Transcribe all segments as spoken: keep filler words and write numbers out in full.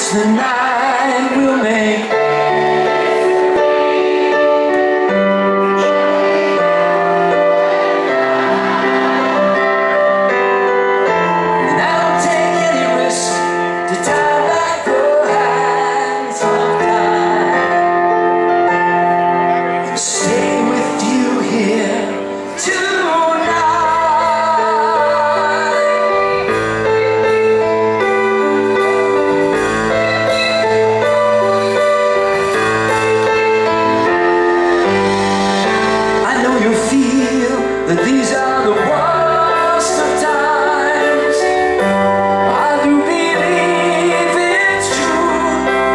the night will make. And I don't take any risk to tie back the hands of time. Stay with you here tonight. That these are the worst of times. I do believe it's true.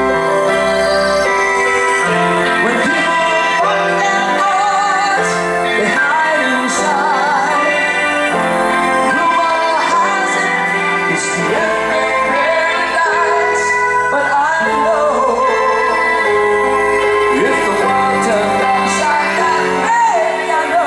When people put their hearts, they hide inside. Rumor has it, it's the end of paradise. But I know if the world turned upside down, baby, I know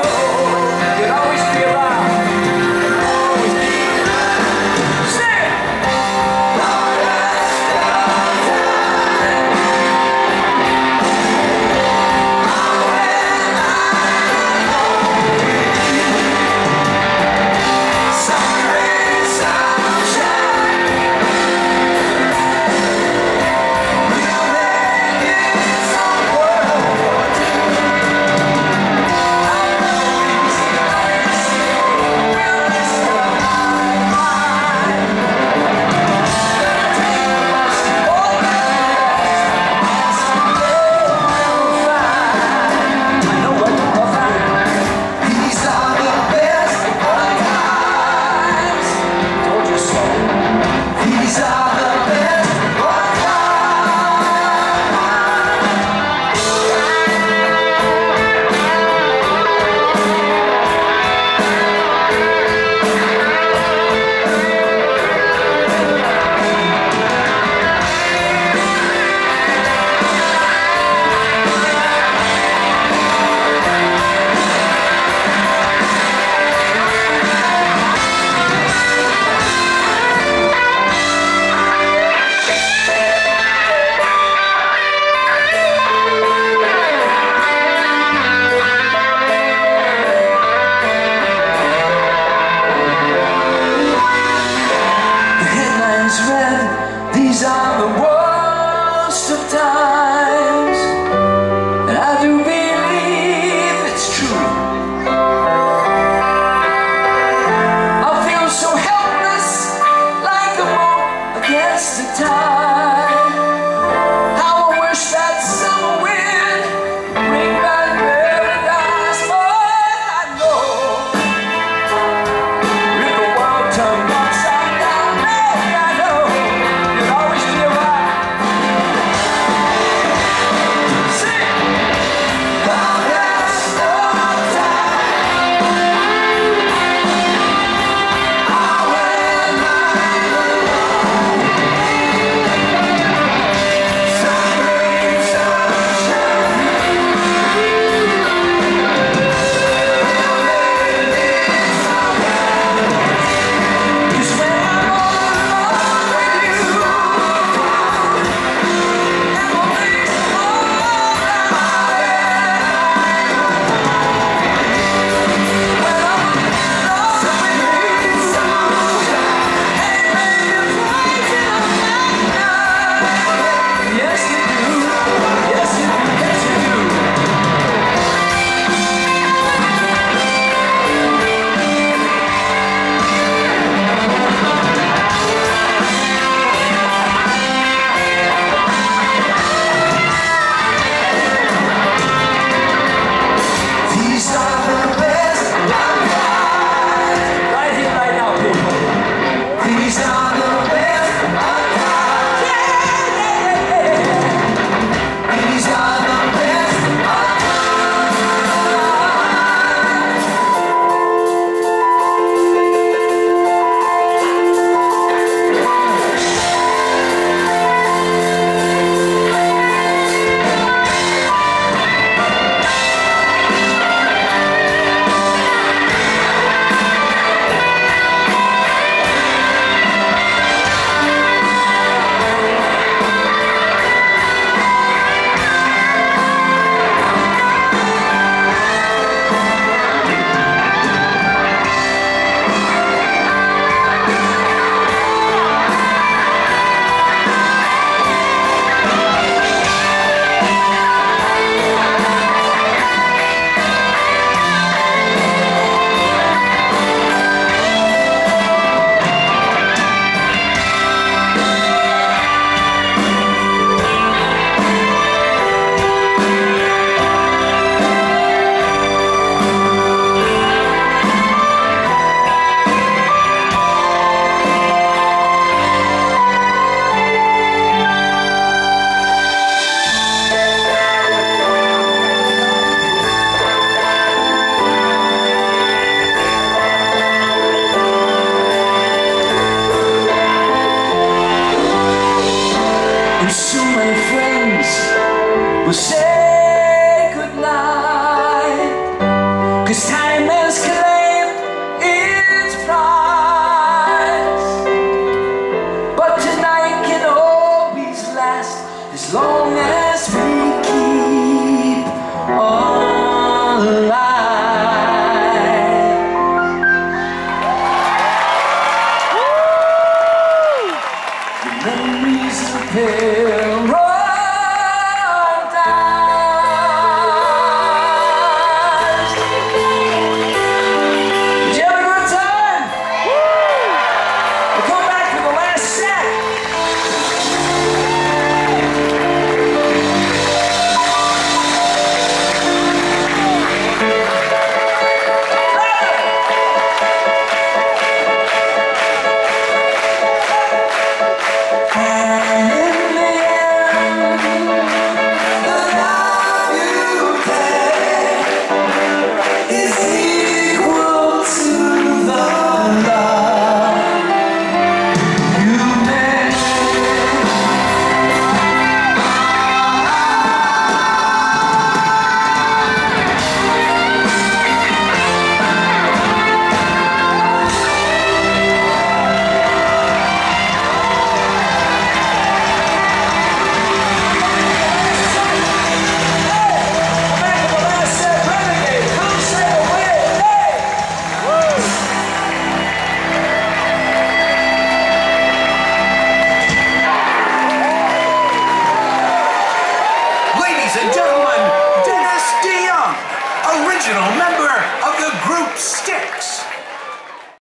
red, these are the worst of times, and I do believe it's true. I feel so helpless, like a mote against the tide. How I wish that summer wind would bring back paradise. Boy, I know if the world turned upside down, and so many friends will say goodnight, 'cause time has claimed its prize. But tonight can always last as long as we keep on alive. The memories of pain